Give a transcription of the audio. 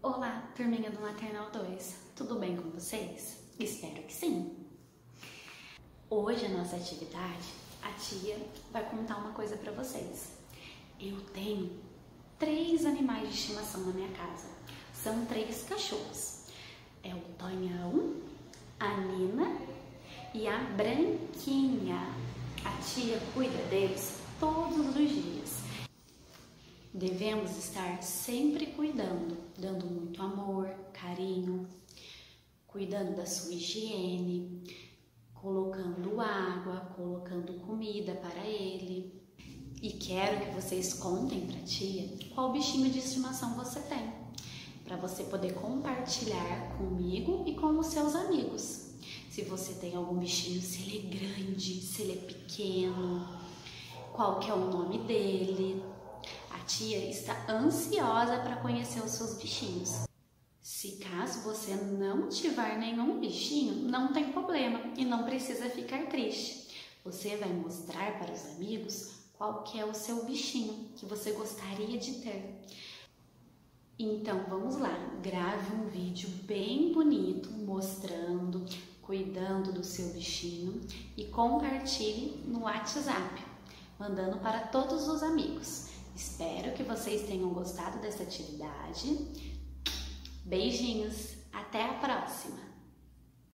Olá, turminha do Maternal 2, tudo bem com vocês? Espero que sim! Hoje a nossa atividade, a tia vai contar uma coisa pra vocês. Eu tenho 3 animais de estimação na minha casa. São 3 cachorros. É o Tonhão, a Nina e a Branquinha. A tia cuida deles todos os dias. Devemos estar sempre cuidando, dando muito amor, carinho, cuidando da sua higiene, colocando água, colocando comida para ele. E quero que vocês contem para a tia qual bichinho de estimação você tem, para você poder compartilhar comigo e com os seus amigos. Se você tem algum bichinho, se ele é grande, se ele é pequeno, qual que é o nome dele. A tia está ansiosa para conhecer os seus bichinhos. Se caso você não tiver nenhum bichinho, não tem problema e não precisa ficar triste. Você vai mostrar para os amigos qual que é o seu bichinho que você gostaria de ter. Então vamos lá, grave um vídeo bem bonito mostrando, cuidando do seu bichinho e compartilhe no WhatsApp, mandando para todos os amigos. Espero que vocês tenham gostado dessa atividade. Beijinhos, até a próxima!